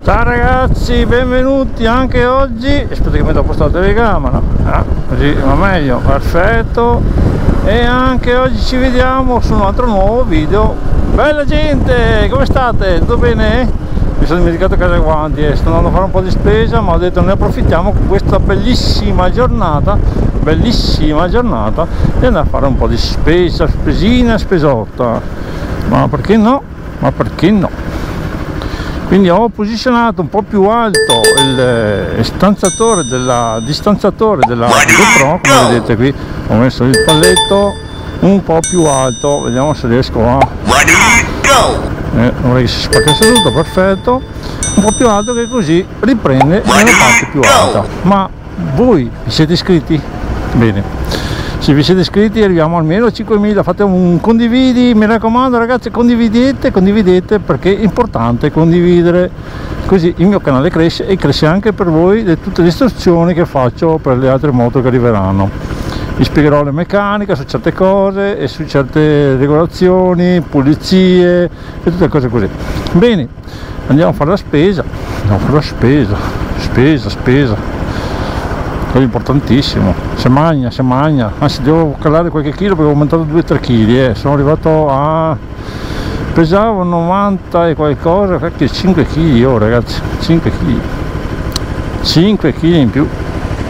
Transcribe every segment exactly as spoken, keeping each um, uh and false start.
Ciao ragazzi, benvenuti anche oggi. Aspetta che metto a posto la telecamera, ah, così va meglio, perfetto. E anche oggi ci vediamo su un altro nuovo video. Bella gente, come state? Tutto bene? Mi sono dimenticato casa guanti e sto andando a fare un po' di spesa, ma ho detto ne approfittiamo con questa bellissima giornata, bellissima giornata, e andare a fare un po' di spesa, spesina, spesotta. Ma perché no? Ma perché no? Quindi ho posizionato un po' più alto il stanziatore della distanziatore della GoPro, come vedete qui ho messo il palletto un po' più alto, vediamo se riesco a eh, vorrei che si spaccasse tutto, perfetto, un po' più alto, che così riprende nella parte più alta. Ma voi vi siete iscritti? Bene, se vi siete iscritti arriviamo almeno a cinquemila, fate un condividi, mi raccomando ragazzi, condividete, condividete perché è importante condividere, così il mio canale cresce e cresce anche per voi di tutte le istruzioni che faccio per le altre moto che arriveranno. Vi spiegherò le meccaniche su certe cose e su certe regolazioni, pulizie e tutte cose così. Bene, andiamo a fare la spesa, andiamo a fare la spesa, spesa, spesa. È importantissimo, se magna, se magna, anzi devo calare qualche chilo perché ho aumentato due tre chili, eh. Sono arrivato a, pesavo novanta e qualcosa, perché cinque chili oh ragazzi, cinque chili, cinque chili in più.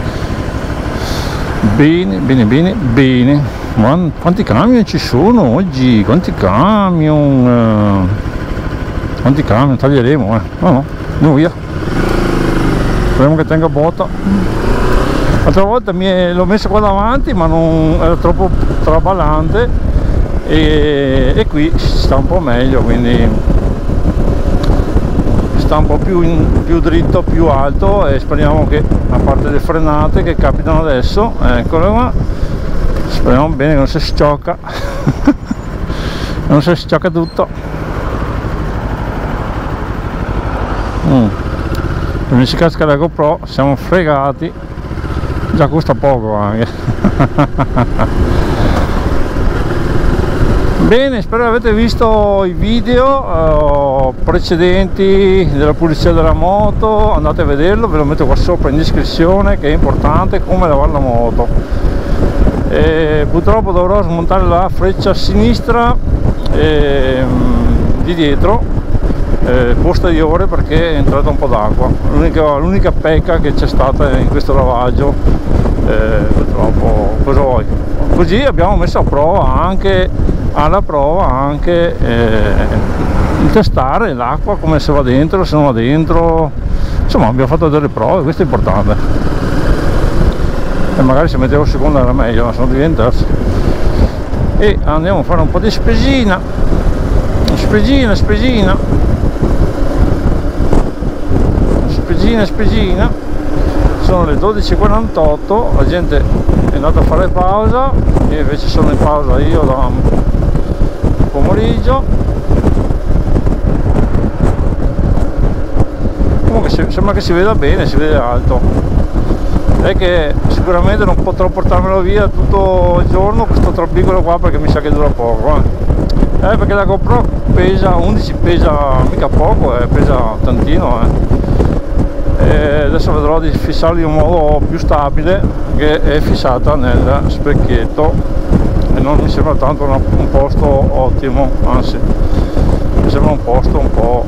Bene, bene, bene, bene. Quanti camion ci sono oggi? Quanti camion? Quanti camion? Taglieremo, eh. No, no, andiamo via. Speriamo che tenga botta. L'altra volta l'ho messo qua davanti ma non era troppo traballante e, e qui sta un po' meglio, quindi sta un po' più, in, più dritto, più alto, e speriamo che, a parte le frenate che capitano adesso, eccole qua, speriamo bene che non si sciocca non si sciocca tutto. mm. Se mi si casca la GoPro siamo fregati. Già costa poco anche. Bene, spero che avete visto i video uh, precedenti della pulizia della moto, andate a vederlo, ve lo metto qua sopra in descrizione, che è importante come lavare la moto. E purtroppo dovrò smontare la freccia sinistra e, um, di dietro, eh, posteriore, perché è entrata un po' d'acqua, l'unica pecca che c'è stata in questo lavaggio. Eh, purtroppo cosa vuoi, così abbiamo messo a prova anche alla prova anche eh, il testare l'acqua, come se va dentro, se non va dentro, insomma abbiamo fatto delle prove, questo è importante. E magari se mettevo seconda era meglio, ma sono diventati. E andiamo a fare un po' di spesina, spesina, spesina, spesina, spesina. Sono le dodici e quarantotto, la gente è andata a fare pausa, io invece sono in pausa io da pomeriggio. Comunque sembra che si veda bene, si vede alto. È che sicuramente non potrò portarmelo via tutto il giorno questo trabicolo qua, perché mi sa che dura poco, eh, eh perché la GoPro pesa undici, pesa mica poco, eh, pesa tantino, eh. E adesso vedrò di fissarli in un modo più stabile, che è fissata nel specchietto e non mi sembra tanto una, un posto ottimo, anzi mi sembra un posto un po'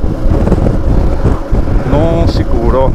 non sicuro.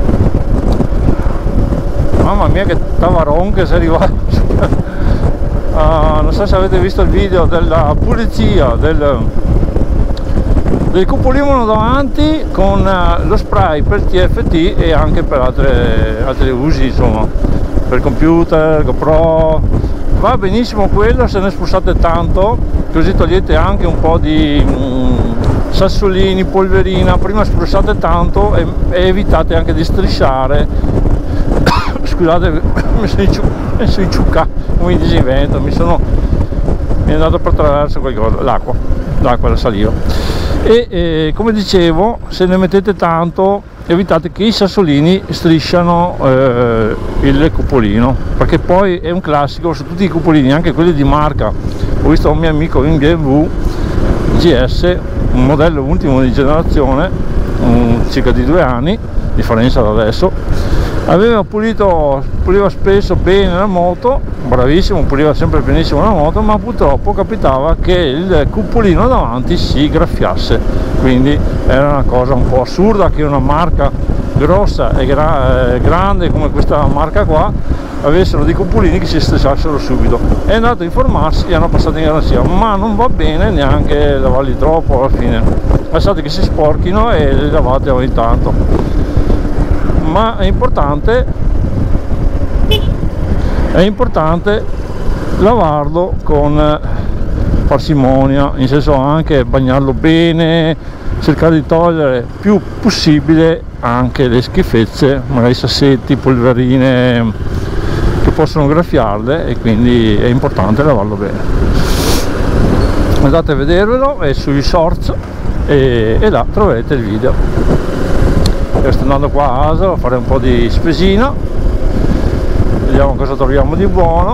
Mamma mia che tavaron che si è arrivato. uh, non so se avete visto il video della pulizia del del cupolino davanti con lo spray per T F T e anche per altre, altri usi, insomma, per computer, GoPro, va benissimo quello se ne spruzzate tanto, così togliete anche un po' di mm, sassolini, polverina, prima spruzzate tanto e, e evitate anche di strisciare. Scusate, mi sono inciuccato, come disinvento, mi sono mi è andato per attraverso qualcosa, l'acqua, l'acqua, la saliva. E eh, come dicevo, se ne mettete tanto evitate che i sassolini strisciano eh, il cupolino, perché poi è un classico su tutti i cupolini, anche quelli di marca. Ho visto un mio amico in B M W G S, un modello ultimo di generazione, un circa di due anni, differenza da adesso. Aveva pulito, puliva spesso bene la moto, bravissimo, puliva sempre benissimo la moto, ma purtroppo capitava che il cupolino davanti si graffiasse, quindi era una cosa un po' assurda che una marca grossa e gra eh, grande come questa marca qua avessero dei cupolini che si stressassero subito. È andato a informarsi e hanno passato in garanzia, ma non va bene neanche lavarli troppo alla fine, lasciate che si sporchino e li lavate ogni tanto, ma è importante è importante lavarlo con parsimonia, in senso anche bagnarlo bene, cercare di togliere più possibile anche le schifezze, magari sassetti, polverine che possono graffiarle, e quindi è importante lavarlo bene. Andate a vedervelo, è sui shorts e, e là troverete il video. Io sto andando qua a Asolo a fare un po' di spesina, vediamo cosa troviamo di buono.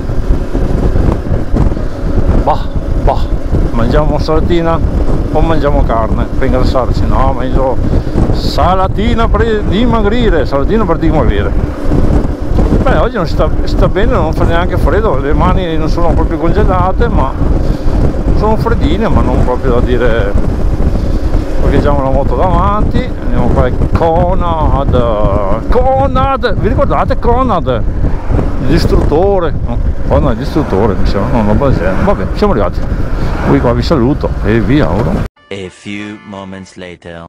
Bah, bah, mangiamo salatina o mangiamo carne per ingrassarci? No, mangio salatina per dimagrire, salatina per dimagrire. Beh, oggi non si sta, sta bene, non fa neanche freddo, le mani non sono proprio congelate, ma sono freddine, ma non proprio da dire. Parcheggiamo la moto davanti, andiamo qua al Conad. Conad, vi ricordate Conad? Il distruttore, no? Conad il distruttore, mi sembra, non lo basello. Vabbè, siamo arrivati. Qui qua vi saluto e vi auguro. A few moments later.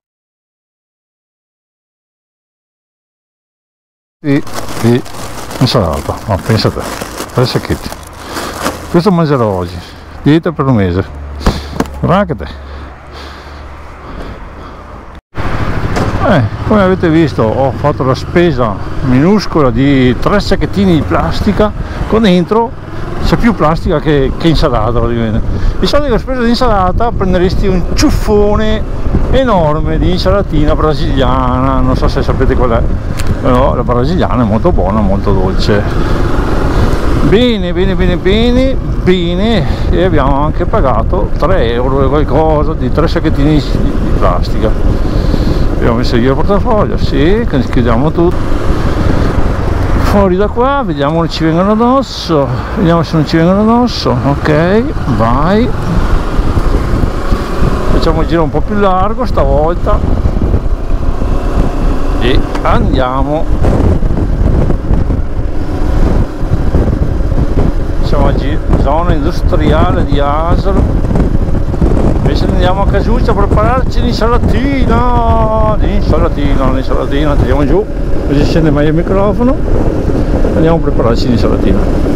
E, e insalata, ma pensa a te, tre sacchetti. Questo mangerò oggi, dieta per un mese. Raccate. Eh, come avete visto ho fatto la spesa minuscola di tre sacchettini di plastica, con dentro c'è più plastica che, che insalata praticamente. Di solito che ho speso di insalata prenderesti un ciuffone enorme di insalatina brasiliana, non so se sapete qual è, però la brasiliana è molto buona, molto dolce. Bene, bene, bene, bene, bene, e abbiamo anche pagato tre euro e qualcosa di tre sacchettini di, di plastica. Abbiamo messo io il portafoglio, sì, chiudiamo tutto. Fuori da qua, vediamo se ci vengono addosso, vediamo se non ci vengono addosso, ok, vai. Facciamo il giro un po' più largo stavolta e andiamo. Siamo a zona industriale di Asolo. Invece andiamo a Casuccia a prepararci l'insalatina, l'insalatina, l'insalatina, tiriamo giù, così scende meglio il microfono, andiamo a prepararci l'insalatina.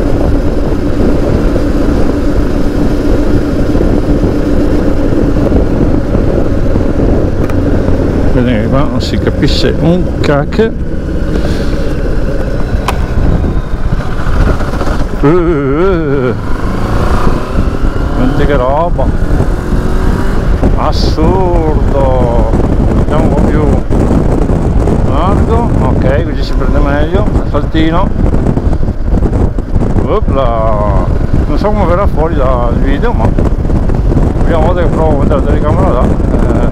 Vedete qua non si capisce un cacchio. Uh, uh, uh. Che roba! Assurdo, andiamo un po' più largo, ok, così si prende meglio, saltino. Opla. Non so come verrà fuori dal video, ma la prima volta che provo a mettere la telecamera là, eh.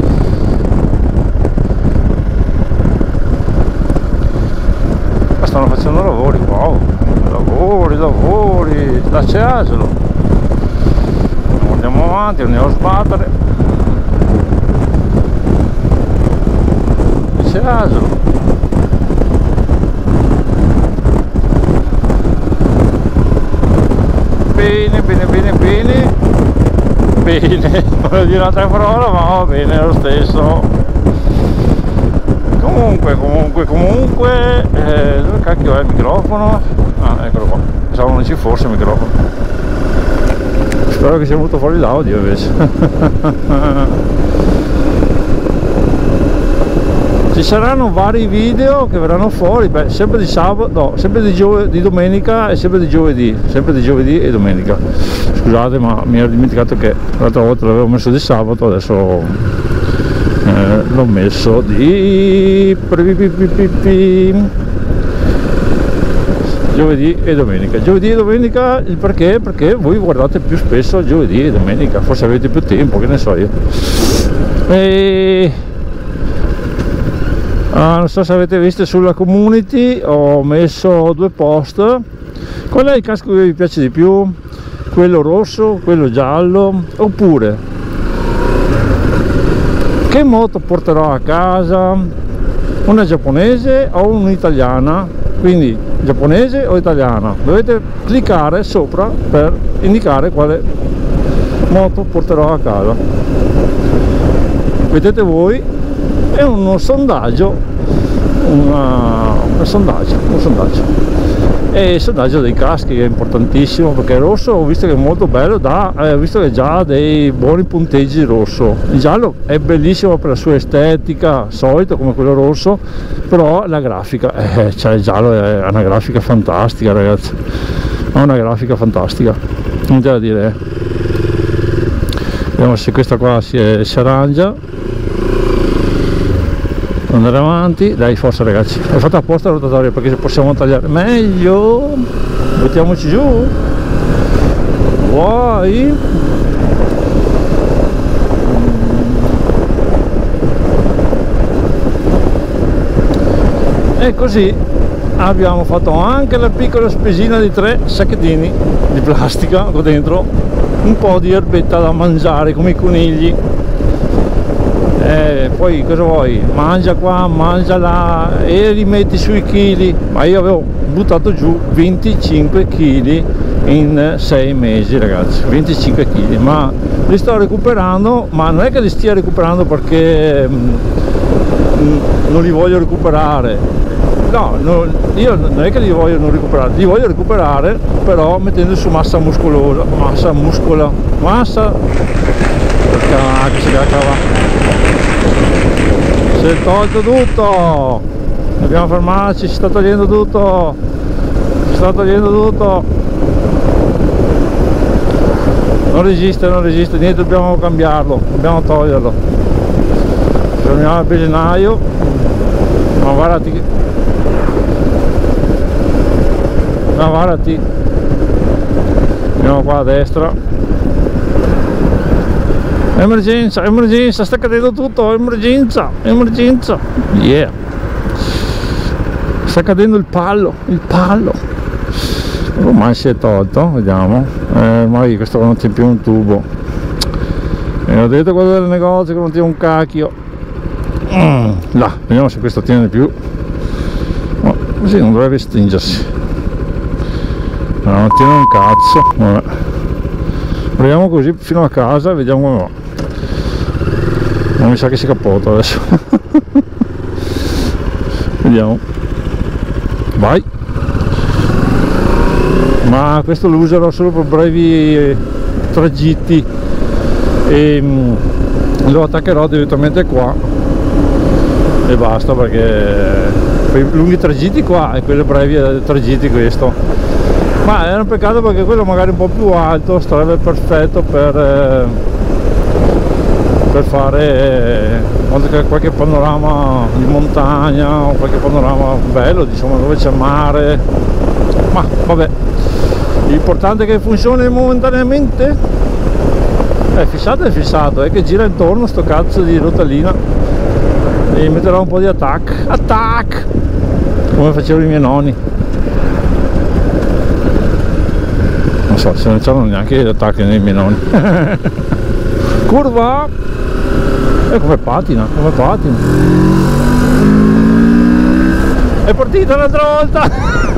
stanno facendo lavori, wow, lavori, lavori, là c'è Asolo. Andiamo avanti, andiamo a sbattere. C'è Asolo. Bene, bene, bene, bene. Bene, voglio dire un'altra parola, ma va bene lo stesso. Comunque, comunque, comunque, eh, dove cacchio è il microfono? Ah, eccolo qua. Pensavo non ci fosse il microfono. Spero che sia venuto fuori l'audio invece. Ci saranno vari video che verranno fuori, beh, sempre di sabato, no, sempre di, di domenica e sempre di giovedì, sempre di giovedì e domenica. Scusate, ma mi ero dimenticato che l'altra volta l'avevo messo di sabato, adesso eh, l'ho messo di giovedì e domenica. Giovedì e domenica, il perché? Perché voi guardate più spesso giovedì e domenica, forse avete più tempo, che ne so io. E Ah, non so se avete visto sulla community, ho messo due post. Qual è il casco che vi piace di più? Quello rosso, quello giallo, oppure che moto porterò a casa? Una giapponese o un'italiana? Quindi giapponese o italiana? Dovete cliccare sopra per indicare quale moto porterò a casa. Vedete voi, è uno sondaggio, una, un sondaggio, un sondaggio. E il sondaggio dei caschi è importantissimo, perché il rosso ho visto che è molto bello, da, eh, ho visto che ha dei buoni punteggi rosso. Il giallo è bellissimo per la sua estetica, solito come quello rosso, però la grafica, eh, cioè il giallo è una grafica fantastica, ragazzi, ha una grafica fantastica, non c'è da dire. Vediamo se questa qua si, è, si arrangia. Andare avanti, dai, forza ragazzi, è fatta apposta la rotatoria perché se possiamo tagliare meglio, mettiamoci giù, vuoi? E così abbiamo fatto anche la piccola spesina di tre sacchettini di plastica con dentro un po' di erbetta da mangiare come i conigli. Eh, poi cosa vuoi? Mangia qua, mangia là e rimetti sui chili. Ma io avevo buttato giù venticinque chili in sei mesi, ragazzi, venticinque chili, ma li sto recuperando, ma non è che li stia recuperando perché mh, non li voglio recuperare, no, no, io non è che li voglio non recuperare, li voglio recuperare però mettendo su massa muscolosa, massa muscola, massa, che si cava. Si è tolto tutto, dobbiamo fermarci, si sta togliendo tutto, si sta togliendo tutto, non resiste, non resiste, niente, dobbiamo cambiarlo, dobbiamo toglierlo. Fermiamo il benzinaio, ma guardati, ma guardati, andiamo qua a destra. Emergenza, emergenza, sta cadendo tutto, emergenza, emergenza, yeah, sta cadendo il pallo, il pallo, ormai si è tolto, vediamo, eh, ormai questo non c'è più un tubo, e ho detto quello del negozio che non tiene un cacchio, mm, là, vediamo se questo tiene di più, oh, così non dovrebbe stringersi, no, non tiene un cazzo, vabbè. Proviamo così fino a casa e vediamo come va. Non mi sa che si capota adesso. Vediamo. Vai. Ma questo lo userò solo per brevi tragitti e mh, lo attaccherò direttamente qua e basta, perché per i lunghi tragitti qua e quelli brevi tragitti questo. Ma era un peccato perché quello magari un po' più alto sarebbe perfetto per, eh, per fare eh, qualche panorama di montagna o qualche panorama bello, diciamo, dove c'è mare. Ma vabbè, l'importante è che funzioni momentaneamente. È fissato, è fissato, è che gira intorno sto cazzo di rotalina e metterò un po' di attack, attack, come facevano i miei nonni. Non so, se non c'erano neanche gli attacchi nei miei nonni. Curva! E come patina, come patina. È partita un'altra volta!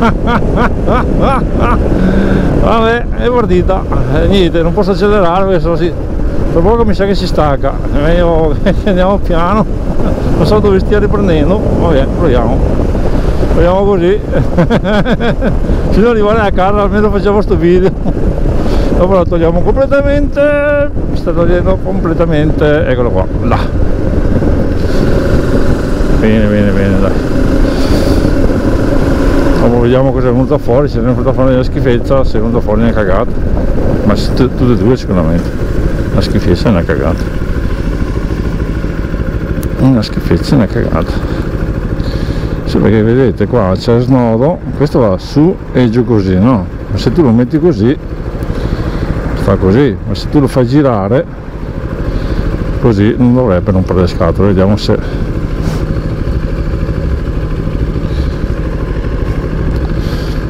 Vabbè, è partita. Eh, niente, non posso accelerare perché sennò si... per poco mi sa che si stacca. È meglio che andiamo piano. Non so dove stia riprendendo. Vabbè, proviamo. Proviamo così. Fino ad arrivare a casa almeno facciamo sto video. Dopo la togliamo completamente. Mi sta togliendo completamente. Eccolo qua, là. Bene, bene, bene, dai. Dopo vediamo cosa è venuto fuori. Se non è venuta fuori una schifezza, se è venuta fuori una cagata. Ma tutte e due sicuramente. Una schifezza e una cagata. Una schifezza e una cagata. Sì, perché vedete qua c'è il snodo, questo va su e giù così, no? Ma se tu lo metti così sta così, ma se tu lo fai girare così non dovrebbe rompere le scatole. Vediamo se